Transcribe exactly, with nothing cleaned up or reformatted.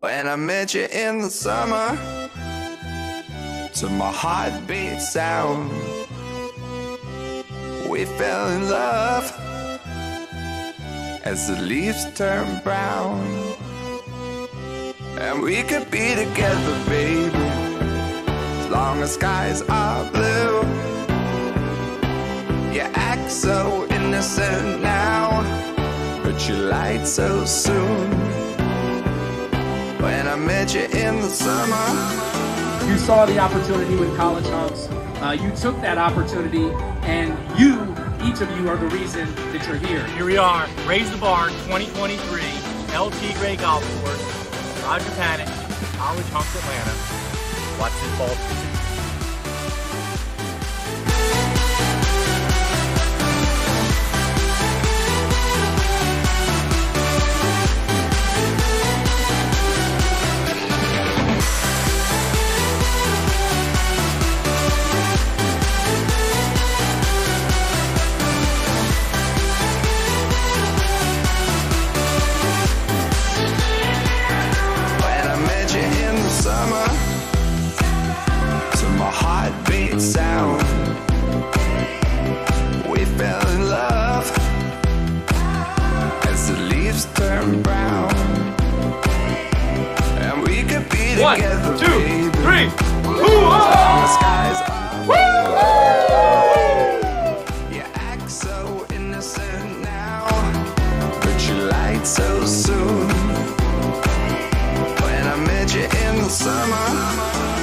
When I met you in the summer, to my heartbeat sound, we fell in love as the leaves turn brown. And we could be together, baby, as long as skies are blue. You act so innocent now, but you lied so soon. When I met you in the summer, you saw the opportunity with College Hunks. Uh, you took that opportunity, and you, each of you, are the reason that you're here. Here we are, Raise the Bar twenty twenty-three, L T Gray Golf Course, Roger Panic, College Hunks Atlanta. Watch this ball succeed. Summer, to my heartbeat sound, we fell in love as the leaves turn brown. And we could be One, together, two, baby, three. on the skies are blue. You act so innocent now, but you lied so soon. In the summer.